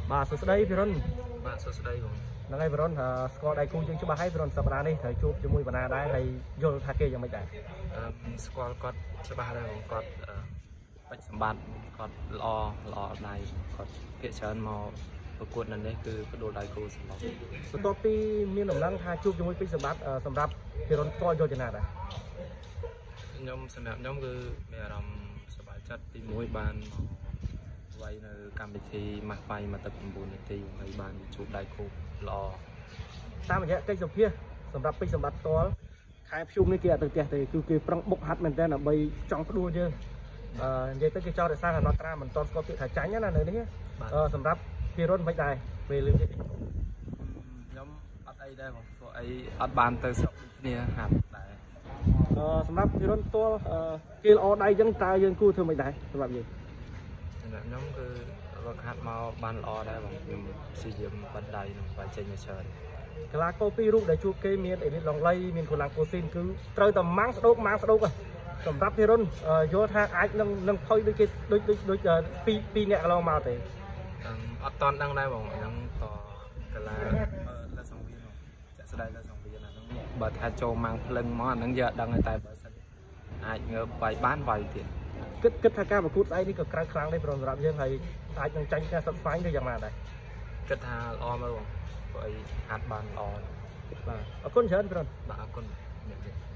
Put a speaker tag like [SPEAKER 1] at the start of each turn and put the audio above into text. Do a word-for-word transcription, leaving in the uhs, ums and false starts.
[SPEAKER 1] បាទសួស្តីពីរុន
[SPEAKER 2] បាទសួស្តីបង
[SPEAKER 1] ហ្នឹងហើយពីរុនស្គាល់ដៃគូយើងច្បាស់ហើយពីរុនសប្តាហ៍នេះត្រូវជួបជាមួយបណ្ណាដែរហើយយល់ថាគេយ៉ាងម៉េចដែរ
[SPEAKER 2] ស្គាល់គាត់ច្បាស់ហើយបងគាត់បច្ចសម្បត្តិគាត់ល្អល្អដៃគាត់ភាកច្រើនមកប្រកួតនៅនេះគឺបដូរដៃគូសម្រាប់
[SPEAKER 1] បន្ទាប់ពីមានដំណឹងថាជួបជាមួយពេជ្រសម្បត្តិសម្រាប់ពីរុនស្គាល់យល់ចំណាដែរ
[SPEAKER 2] ខ្ញុំសម្រាប់ខ្ញុំគឺមានអារម្មណ៍សប្បាយចិត្តទីមួយបានមកវាយនៅកម្មវិធីម៉ាស់ហ្វៃមកទឹក៩នាទីហើយបានជួបដៃគូល្អ
[SPEAKER 1] តាមរយៈកិច្ចសម្ភាសសម្រាប់ពេជ្រសម្បត្តិផ្ទាល់ខែភ្ជុំនេះគេអត់ទៅផ្ទះទេគឺគេប្រឹងបុកហាត់មែនតើដើម្បីចង់ផ្ដួលយើងអឺនិយាយទៅគេចោទរសារអនុត្រាមិនតន់ស្គាល់ពាក្យថាចាញ់ណានៅនេះសម្រាប់ពីរុនមិនដែរពេលលឿនទៀត
[SPEAKER 2] ខ្ញុំអត់អីដែរបងព្រោះអីអត់បានទៅស្រុកដូចគ្នាហាត់ដែរ
[SPEAKER 1] អឺសម្រាប់ពីរុនផ្ទាល់គេល្អដៃអញ្ចឹងតើយើងគួរធ្វើមិនដែរសម្រាប់យើង
[SPEAKER 2] សម្រាប់ខ្ញុំគឺរកហាត់មកបានល្អដែរបងខ្ញុំព្យាយាមបិទដៃនឹងវាយចេញមកច្រើន
[SPEAKER 1] កីឡាករពីររូបដែលជួបគេមានអេលីតឡងលៃមានកូឡាំងកូស៊ីនគឺត្រូវតែម៉ាំងស្ដោកម៉ាំងស្ដោកសម្រាប់ពីរុនយល់ថាអាចនឹងនឹងផុយដូចគេដូចដូចដូចពីពីអ្នកកន្លងមកទេ
[SPEAKER 2] អត់តន់ដឹងដែរបងហ្នឹងតកីឡាលើសង្វៀនចាក់ស្ដាយលើសង្វៀនអាហ្នឹងបើថាចូលម៉ាំងភ្លឹងមកអាហ្នឹងយកដឹងតែបើសិនអាចងើបវាយបានវាយទៀត
[SPEAKER 1] គិតគិតថាការប្រកួតស្អែកនេះក៏ក្រៅខ្លាំងដែរប្រហែលសម្រាប់យើងហើយអាចនឹងចាញ់ការសិក្សាទៅយ៉ាងណាដែរ
[SPEAKER 2] គិតថាល្អមើលបងព្រោះអីហាត់បានល្អ
[SPEAKER 1] បាទអរគុណច្រើនប្រហែល
[SPEAKER 2] បាទអរគុណ